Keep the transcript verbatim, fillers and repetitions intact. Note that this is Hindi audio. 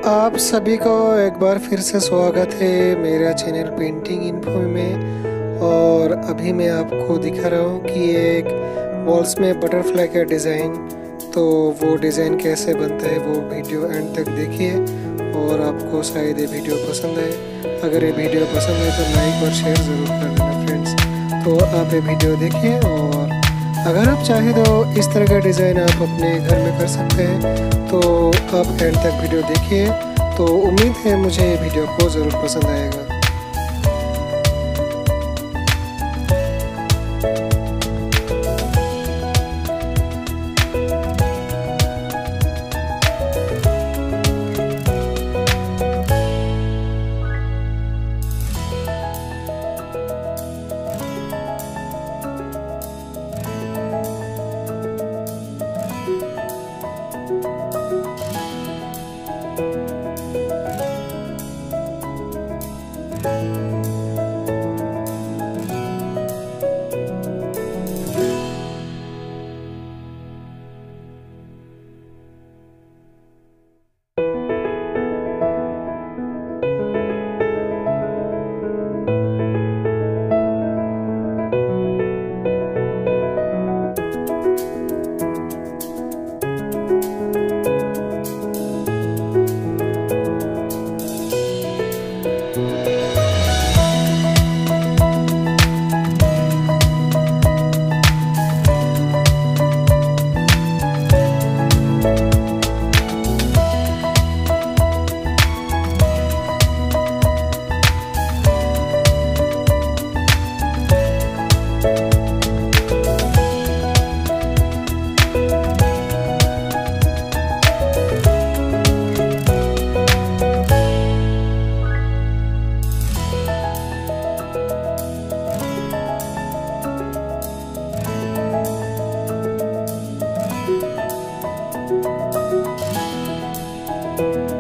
आप सभी को एक बार फिर से स्वागत है मेरा चैनल पेंटिंग इन्फो में। और अभी मैं आपको दिखा रहा हूँ कि एक वॉल्स में बटरफ्लाई का डिज़ाइन, तो वो डिज़ाइन कैसे बनता है वो वीडियो एंड तक देखिए और आपको शायद ये वीडियो पसंद आए। अगर ये वीडियो पसंद आए तो लाइक और शेयर ज़रूर कर देना फ्रेंड्स। तो आप ये वीडियो देखिए और अगर आप चाहें तो इस तरह का डिज़ाइन आप अपने घर में कर सकते हैं। तो आप एंड तक वीडियो देखिए, तो उम्मीद है मुझे ये वीडियो को ज़रूर पसंद आएगा। you